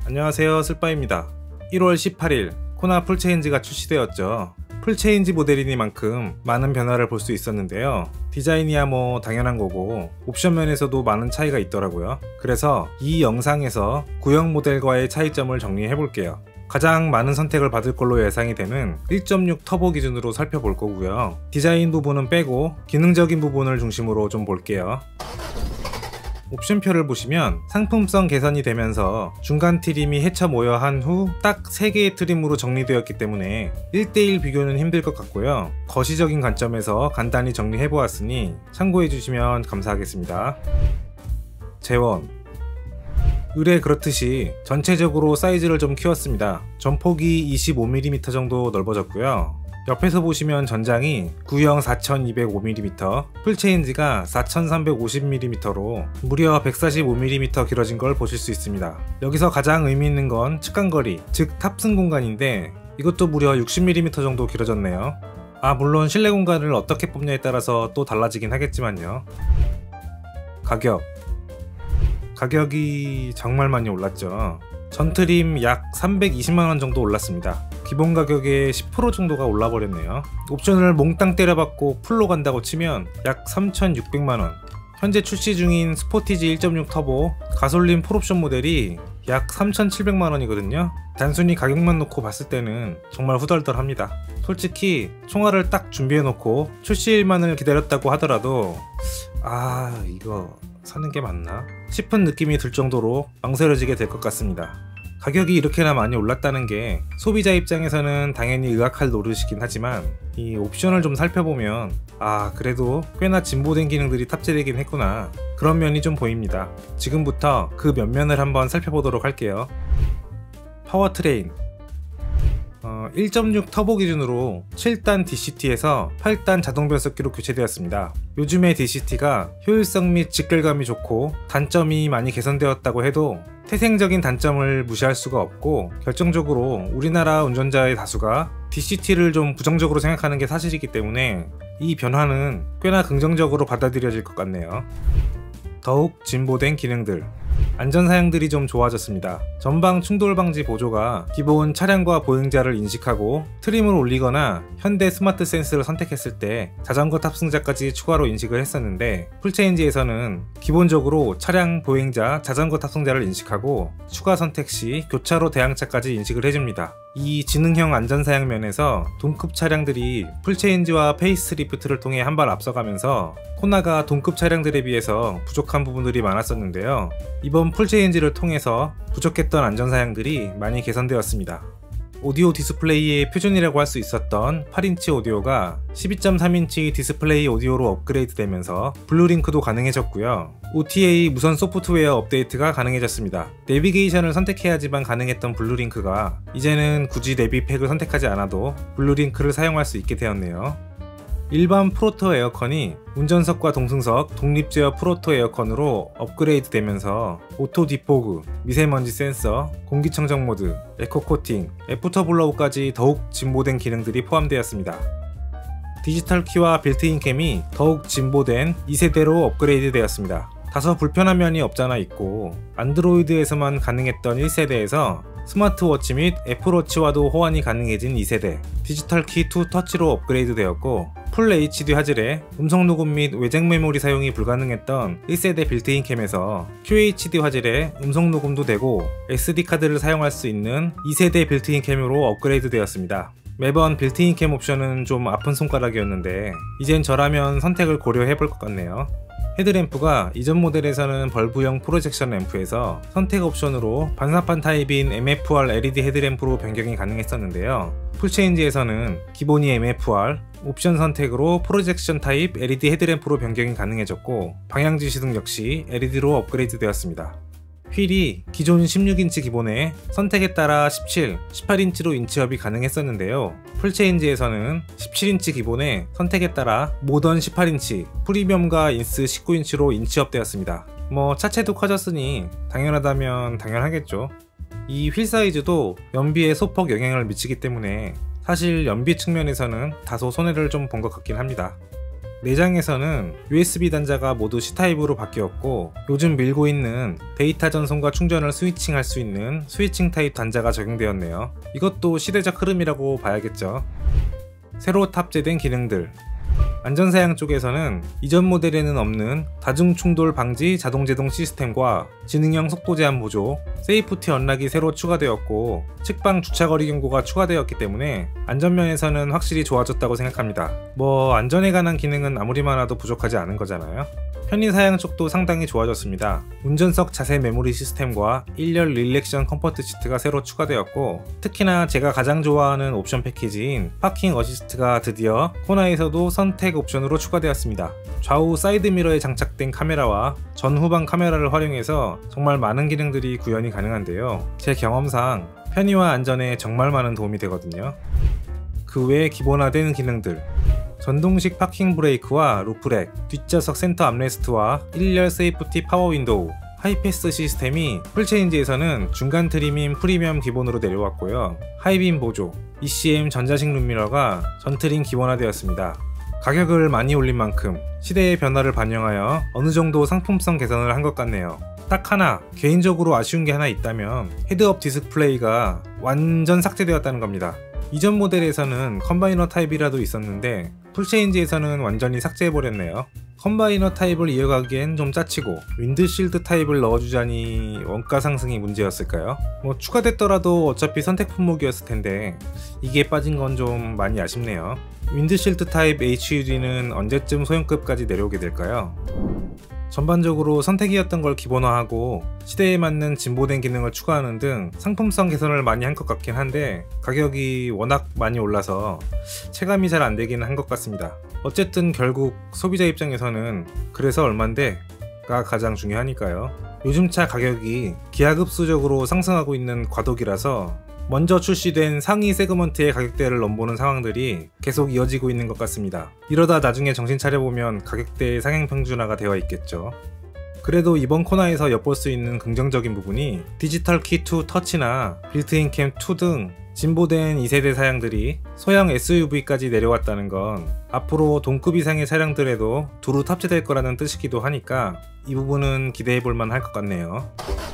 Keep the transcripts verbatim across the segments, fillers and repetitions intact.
안녕하세요, 쓸바입니다. 일월 십팔일 코나 풀체인지가 출시되었죠. 풀체인지 모델이니만큼 많은 변화를 볼 수 있었는데요. 디자인이야 뭐 당연한 거고 옵션 면에서도 많은 차이가 있더라고요. 그래서 이 영상에서 구형 모델과의 차이점을 정리해 볼게요. 가장 많은 선택을 받을 걸로 예상이 되는 일 점 육 터보 기준으로 살펴볼 거고요. 디자인 부분은 빼고 기능적인 부분을 중심으로 좀 볼게요. 옵션표를 보시면 상품성 개선이 되면서 중간 트림이 해쳐 모여 한 후 딱 세 개의 트림으로 정리되었기 때문에 일 대 일 비교는 힘들 것 같고요. 거시적인 관점에서 간단히 정리해 보았으니 참고해 주시면 감사하겠습니다. 재원, 의뢰 그렇듯이 전체적으로 사이즈를 좀 키웠습니다. 전폭이 이십오 밀리미터 정도 넓어졌고요. 옆에서 보시면 전장이 구형 사천이백오 밀리미터, 풀체인지가 사천삼백오십 밀리미터로 무려 백사십오 밀리미터 길어진 걸 보실 수 있습니다. 여기서 가장 의미 있는 건 측간거리, 즉 탑승 공간인데 이것도 무려 육십 밀리미터 정도 길어졌네요. 아, 물론 실내 공간을 어떻게 뽑냐에 따라서 또 달라지긴 하겠지만요. 가격, 가격이 정말 많이 올랐죠. 전트림 약 삼백이십만 원 정도 올랐습니다. 기본 가격의 십 퍼센트 정도가 올라버렸네요. 옵션을 몽땅 때려받고 풀로 간다고 치면 약 삼천육백만 원. 현재 출시 중인 스포티지 일 점 육 터보 가솔린 풀옵션 모델이 약 삼천칠백만 원이거든요. 단순히 가격만 놓고 봤을 때는 정말 후덜덜합니다. 솔직히 총알을 딱 준비해놓고 출시일만을 기다렸다고 하더라도 아, 이거 사는 게 맞나? 싶은 느낌이 들 정도로 망설여지게 될 것 같습니다. 가격이 이렇게나 많이 올랐다는 게 소비자 입장에서는 당연히 의아할 노릇이긴 하지만 이 옵션을 좀 살펴보면 아, 그래도 꽤나 진보된 기능들이 탑재되긴 했구나, 그런 면이 좀 보입니다. 지금부터 그 면면을 한번 살펴보도록 할게요. 파워트레인, 어, 일 점 육 터보 기준으로 칠 단 디씨티에서 팔 단 자동 변속기로 교체되었습니다. 요즘의 디씨티가 효율성 및 직결감이 좋고 단점이 많이 개선되었다고 해도 태생적인 단점을 무시할 수가 없고, 결정적으로 우리나라 운전자의 다수가 디씨티를 좀 부정적으로 생각하는 게 사실이기 때문에 이 변화는 꽤나 긍정적으로 받아들여질 것 같네요. 더욱 진보된 기능들, 안전사양들이 좀 좋아졌습니다. 전방 충돌 방지 보조가 기본 차량과 보행자를 인식하고 트림을 올리거나 현대 스마트 센스를 선택했을 때 자전거 탑승자까지 추가로 인식을 했었는데, 풀체인지에서는 기본적으로 차량, 보행자, 자전거 탑승자를 인식하고 추가 선택 시 교차로 대항차까지 인식을 해줍니다. 이 지능형 안전사양 면에서 동급 차량들이 풀체인지와 페이스리프트를 통해 한 발 앞서가면서 코나가 동급 차량들에 비해서 부족한 부분들이 많았었는데요. 이번 풀체인지를 통해서 부족했던 안전사양들이 많이 개선되었습니다. 오디오 디스플레이의 표준이라고 할 수 있었던 팔 인치 오디오가 십이 점 삼 인치 디스플레이 오디오로 업그레이드 되면서 블루링크도 가능해졌고요. 오티에이 무선 소프트웨어 업데이트가 가능해졌습니다. 내비게이션을 선택해야지만 가능했던 블루링크가 이제는 굳이 내비팩을 선택하지 않아도 블루링크를 사용할 수 있게 되었네요. 일반 프로토 에어컨이 운전석과 동승석 독립제어 프로토 에어컨으로 업그레이드 되면서 오토 디포그, 미세먼지 센서, 공기청정 모드, 에코 코팅, 애프터 블로우까지 더욱 진보된 기능들이 포함되었습니다. 디지털 키와 빌트인 캠이 더욱 진보된 이 세대로 업그레이드 되었습니다. 다소 불편한 면이 없잖아 있고, 안드로이드에서만 가능했던 일 세대에서 스마트워치 및 애플워치와도 호환이 가능해진 이 세대, 디지털 키 투 터치로 업그레이드 되었고, 풀 에이치디 화질에 음성 녹음 및 외장 메모리 사용이 불가능했던 일 세대 빌트인 캠에서 큐에이치디 화질에 음성 녹음도 되고 에스디 카드를 사용할 수 있는 이 세대 빌트인 캠으로 업그레이드 되었습니다. 매번 빌트인 캠 옵션은 좀 아픈 손가락이었는데 이젠 저라면 선택을 고려해 볼 것 같네요. 헤드램프가 이전 모델에서는 벌브형 프로젝션 램프에서 선택 옵션으로 반사판 타입인 엠에프알 엘이디 헤드램프로 변경이 가능했었는데요. 풀체인지에서는 기본이 엠에프알, 옵션 선택으로 프로젝션 타입 엘이디 헤드램프로 변경이 가능해졌고, 방향지시등 역시 엘이디로 업그레이드 되었습니다. 휠이 기존 십육 인치 기본에 선택에 따라 십칠, 십팔 인치로 인치업이 가능했었는데요. 풀체인지에서는 십칠 인치 기본에 선택에 따라 모던 십팔 인치, 프리미엄과 인스 십구 인치로 인치업 되었습니다. 뭐 차체도 커졌으니 당연하다면 당연하겠죠. 이 휠 사이즈도 연비에 소폭 영향을 미치기 때문에 사실 연비 측면에서는 다소 손해를 좀 본 것 같긴 합니다. 내장에서는 유에스비 단자가 모두 C타입으로 바뀌었고, 요즘 밀고 있는 데이터 전송과 충전을 스위칭할 수 있는 스위칭 타입 단자가 적용되었네요. 이것도 시대적 흐름이라고 봐야겠죠. 새로 탑재된 기능들. 안전사양 쪽에서는 이전 모델에는 없는 다중 충돌 방지 자동 제동 시스템과 지능형 속도 제한 보조, 세이프티 언락이 새로 추가되었고, 측방 주차거리 경고가 추가되었기 때문에 안전면에서는 확실히 좋아졌다고 생각합니다. 뭐 안전에 관한 기능은 아무리 많아도 부족하지 않은 거잖아요. 편의사양 쪽도 상당히 좋아졌습니다. 운전석 자세 메모리 시스템과 일열 릴렉션 컴포트 시트가 새로 추가되었고, 특히나 제가 가장 좋아하는 옵션 패키지인 파킹 어시스트가 드디어 코나에서도 선택 옵션으로 추가되었습니다. 좌우 사이드미러에 장착된 카메라와 전후방 카메라를 활용해서 정말 많은 기능들이 구현이 가능한데요. 제 경험상 편의와 안전에 정말 많은 도움이 되거든요. 그 외에 기본화된 기능들. 전동식 파킹 브레이크와 루프렉, 뒷좌석 센터 암레스트와 일열 세이프티 파워 윈도우, 하이패스 시스템이 풀체인지에서는 중간 트림인 프리미엄 기본으로 내려왔고요. 하이빔 보조, 이씨엠 전자식 룸미러가 전트림 기본화되었습니다. 가격을 많이 올린 만큼 시대의 변화를 반영하여 어느정도 상품성 개선을 한 것 같네요. 딱 하나, 개인적으로 아쉬운 게 하나 있다면 헤드업 디스플레이가 완전 삭제되었다는 겁니다. 이전 모델에서는 컴바이너 타입이라도 있었는데 풀체인지에서는 완전히 삭제해버렸네요. 컴바이너 타입을 이어가기엔 좀 짜치고 윈드실드 타입을 넣어주자니 원가 상승이 문제였을까요? 뭐 추가됐더라도 어차피 선택 품목이었을 텐데 이게 빠진 건 좀 많이 아쉽네요. 윈드실드 타입 에이치유디는 언제쯤 소형급까지 내려오게 될까요? 전반적으로 선택이었던 걸 기본화하고 시대에 맞는 진보된 기능을 추가하는 등 상품성 개선을 많이 한 것 같긴 한데 가격이 워낙 많이 올라서 체감이 잘 안되기는 한 것 같습니다. 어쨌든 결국 소비자 입장에서는 그래서 얼만데 가 가장 중요하니까요. 요즘 차 가격이 기하급수적으로 상승하고 있는 과도기라서 먼저 출시된 상위 세그먼트의 가격대를 넘보는 상황들이 계속 이어지고 있는 것 같습니다. 이러다 나중에 정신 차려보면 가격대의 상향 평준화가 되어 있겠죠. 그래도 이번 코너에서 엿볼 수 있는 긍정적인 부분이 디지털 키 투 터치나 빌트인 캠 투 등 진보된 이 세대 사양들이 소형 에스유브이까지 내려왔다는 건 앞으로 동급 이상의 차량들에도 두루 탑재될 거라는 뜻이기도 하니까 이 부분은 기대해볼 만할 것 같네요.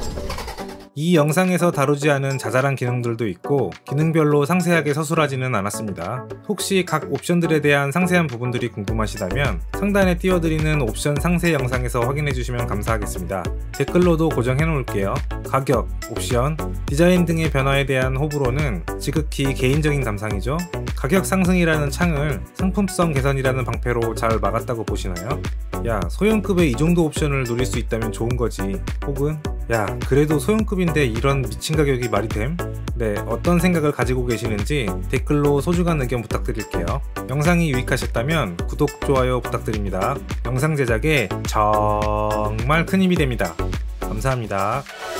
이 영상에서 다루지 않은 자잘한 기능들도 있고 기능별로 상세하게 서술하지는 않았습니다. 혹시 각 옵션들에 대한 상세한 부분들이 궁금하시다면 상단에 띄워드리는 옵션 상세 영상에서 확인해주시면 감사하겠습니다. 댓글로도 고정해 놓을게요. 가격, 옵션, 디자인 등의 변화에 대한 호불호는 지극히 개인적인 감상이죠. 가격 상승이라는 창을 상품성 개선이라는 방패로 잘 막았다고 보시나요? 야, 소형급에 이 정도 옵션을 누릴 수 있다면 좋은 거지. 혹은 야, 그래도 소형급인데 이런 미친 가격이 말이 됨? 네, 어떤 생각을 가지고 계시는지 댓글로 소중한 의견 부탁드릴게요. 영상이 유익하셨다면 구독, 좋아요 부탁드립니다. 영상 제작에 정말 큰 힘이 됩니다. 감사합니다.